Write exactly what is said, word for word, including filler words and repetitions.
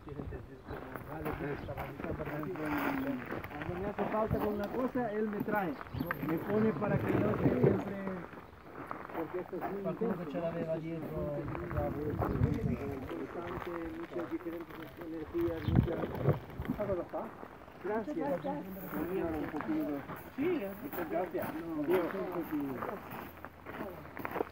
Cuando me hace falta con una cosa, él me trae. Me pone para que yo esté siempre... Porque esto es muy Qualcuno intenso, che ce l'aveva dietro e gli faceva importante, muchas diferentes energías, muchas... ¿Qué cosa fa? Gracias. Cambiare un pochino. Sì, grazie. No, io un pochino.